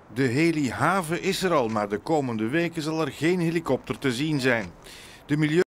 De helihaven is er al, maar de komende weken zal er geen helikopter te zien zijn. De milieu